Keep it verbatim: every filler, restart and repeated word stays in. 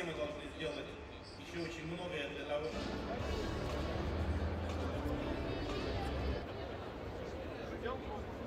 все мы должны сделать еще очень многое для того, чтобы...